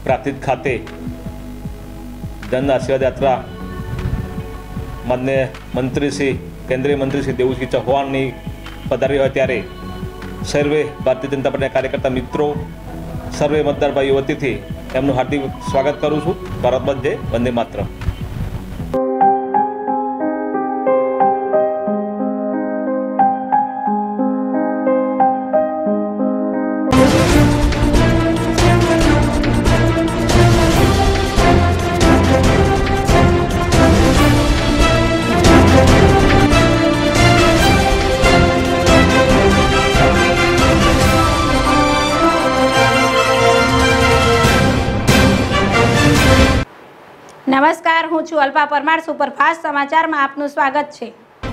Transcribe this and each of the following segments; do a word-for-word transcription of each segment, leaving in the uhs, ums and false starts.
પ્રાંતિજ ખાતે જન આશીર્વાદ યાત્રા માન્ય મંત્રી શ્રી કેન્દ્રીય મંત્રી શ્રી દેવુસિંહ ચૌહાણની પધારી હોય ત્યારે સર્વે ભારતીય જનતા પાર્ટીના કાર્યકર્તા મિત્રો સર્વે મતદાર ભાઈઓ વતીથી એમનું હાર્દિક સ્વાગત કરું છું. ભારત માતા જય, વંદે માતરમ. નમસ્કાર, હું છું અલ્પા પરમાર. સુપરફાસ્ટ સમાચારમાં આપનું સ્વાગત છે.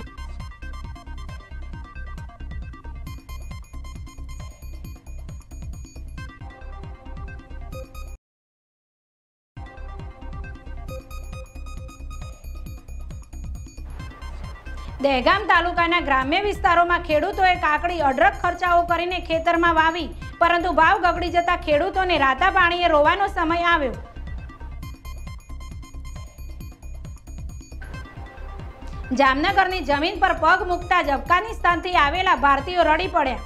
દહેગામ તાલુકાના ગ્રામ્ય વિસ્તારોમાં ખેડૂતોએ કાકડી અઢળક ખર્ચાઓ કરીને ખેતરમાં વાવી, પરંતુ ભાવ ગગડી જતા ખેડૂતોને રાતા પાણીએ રોવાનો સમય આવ્યો. જામનગરની જમીન પર પગ મૂકતા જ અફઘાનિસ્તાનથી આવેલા ભારતીયો રડી પડ્યા.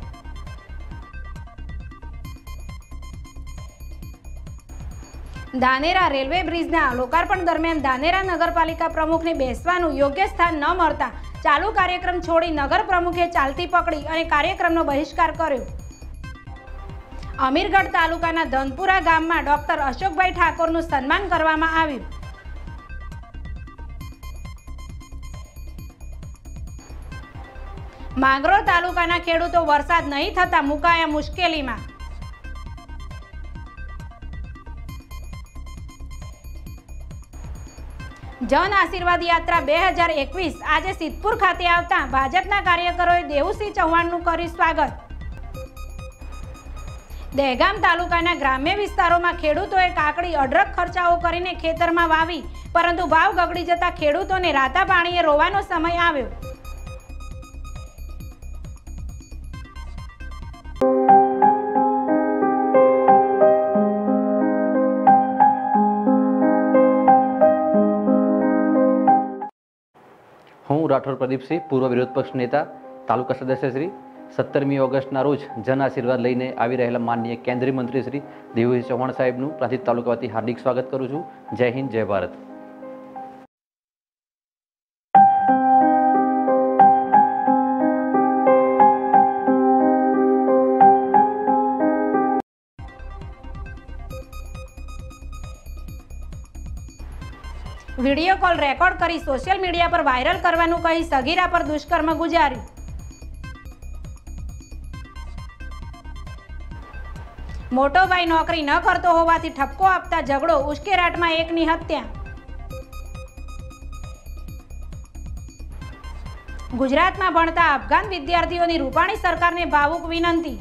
ધાનેરા રેલવે બ્રિજના લોકાર્પણ દરમિયાન ધાનેરા નગરપાલિકા પ્રમુખને બેસવાનું યોગ્ય સ્થાન ન મળતા ચાલુ કાર્યક્રમ છોડી નગર પ્રમુખે ચાલતી પકડી અને કાર્યક્રમનો બહિષ્કાર કર્યો. અમીરગઢ તાલુકાના ધનપુરા ગામમાં ડોક્ટર અશોકભાઈ ઠાકોરનું સન્માન કરવામાં આવ્યું. માંગરોળ તાલુકાના ખેડૂતો વરસાદ નહીં થતા મુકાયા મુશ્કેલીમાં. જન આશીર્વાદ યાત્રા બે હજાર એકવીસ આજે સિદ્ધપુર ખાતે આવતા ભાજપના કાર્યકરોએ દેવુસિંહ ચૌહાણનું કર્યું સ્વાગત. દહેગામ તાલુકાના ગ્રામ્ય વિસ્તારોમાં ખેડૂતોએ કાકડી અઢળક ખર્ચાઓ કરીને ખેતરમાં વાવી, પરંતુ ભાવ ગગડી જતા ખેડૂતોને રાતા પાણીએ રોવાનો સમય આવ્યો. હું રાઠોડ પ્રદીપસિંહ, પૂર્વ વિરોધ પક્ષ નેતા, તાલુકા સદસ્ય શ્રી. સત્તરમી ઓગસ્ટના રોજ જન આશીર્વાદ લઈને આવી રહેલા માનનીય કેન્દ્રીય મંત્રી શ્રી દેવુસિંહ ચૌહાણ સાહેબનું પ્રાંતિજ તાલુકા વતી હાર્દિક સ્વાગત કરું છું. જય હિન્દ, જય ભારત. વિડીયો કોલ રેકોર્ડ કરી સોશિયલ મીડિયા પર વાયરલ કરવાનું કહી સગીરા પર દુષ્કર્મ ગુજાર્યું. મોટો ભાઈ નોકરી ન કરતો હોવાથી ઠપકો આપતા ઝઘડો, ઉશ્કેરાટમાં એકની હત્યા. ગુજરાતમાં ભણતા અફઘાન વિદ્યાર્થીઓની રૂપાણી સરકારને ભાવુક વિનંતી.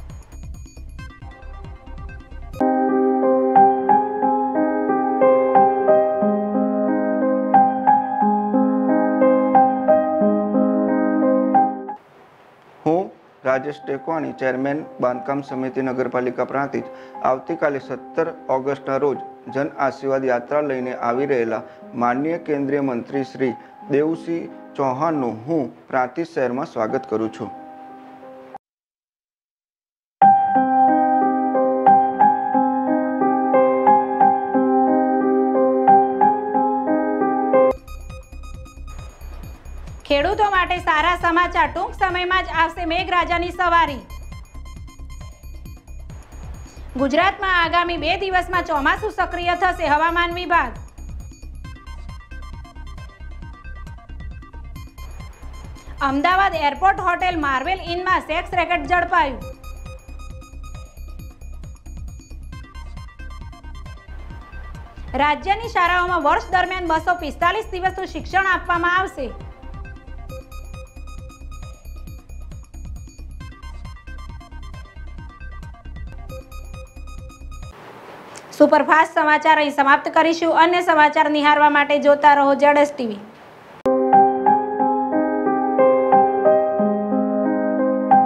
રાજેશ ટેકવાણી, ચેરમેન બાંધકામ સમિતિ નગરપાલિકા પ્રાંતિજ, આવતીકાલે સત્તર ઓગસ્ટના રોજ જન આશીર્વાદ યાત્રા લઈને આવી રહેલા માનનીય કેન્દ્રીય મંત્રી શ્રી દેવુસિંહ ચૌહાણનું હું પ્રાંતિજ શહેરમાં સ્વાગત કરું છું. ખેડૂતો માટે સારા સમાચાર, ટૂંક સમયમાં જ આવશે મેઘરાજાની સવારી. ગુજરાતમાં આગામી બે દિવસમાં ચોમાસું સક્રિય થશે, હવામાન વિભાગ. અમદાવાદ એરપોર્ટ હોટેલ માર્વેલ ઇનમાં સેક્સ રેકેટ ઝડપાયું. રાજ્યની શાળાઓમાં વર્ષ દરમિયાન બસો પિસ્તાલીસ દિવસનું શિક્ષણ આપવામાં આવશે. સુપરફાસ્ટ સમાચાર અહીં સમાપ્ત કરીશું. અન્ય સમાચાર નિહાળવા માટે જોતા રહો ઝેડ ટીવી.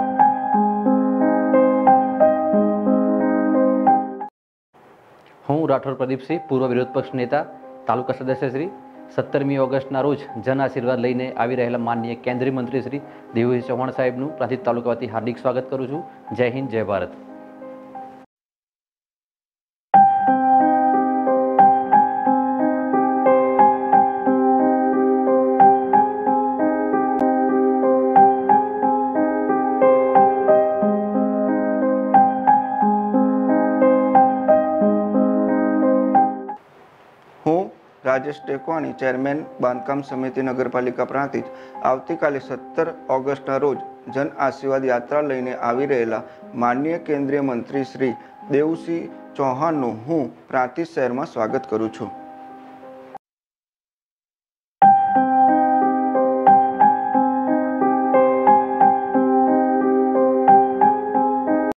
હું રાઠોડ પ્રદીપસિંહ, પૂર્વ વિરોધ પક્ષ નેતા, તાલુકા સદસ્ય શ્રી, સત્તરમી ઓગસ્ટના રોજ જન આશીર્વાદ લઈને આવી રહેલા માનનીય કેન્દ્રીય મંત્રી શ્રી દેવુસિંહ ચૌહાણ સાહેબનું પ્રાંતિજ તાલુકા વતી હાર્દિક સ્વાગત કરું છું. જય હિન્દ, જય ભારત. હું રાજેશ ટેકવાણી, ચેરમેન બાંધકામ સમિતિ નગરપાલિકા પ્રાંતિજ, આવતીકાલે સત્તર ઓગસ્ટના રોજ જન આશીર્વાદ યાત્રા લઈને આવી રહેલા માનનીય કેન્દ્રીય મંત્રી શ્રી દેવુસિંહ ચૌહાણનું હું પ્રાંતિજ શહેરમાં સ્વાગત કરું છું.